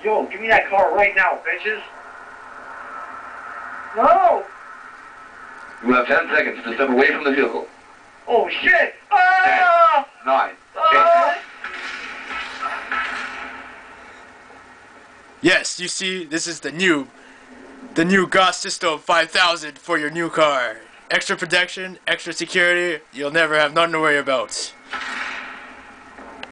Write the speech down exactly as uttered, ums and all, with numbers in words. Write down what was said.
Yo, give me that car right now, bitches. No! You have ten seconds to step away from the vehicle. Oh shit! Ah! Ten, nine, Ah! eight. Yes, you see, this is the new, the new gauss system five thousand for your new car. Extra protection, extra security, you'll never have nothing to worry about.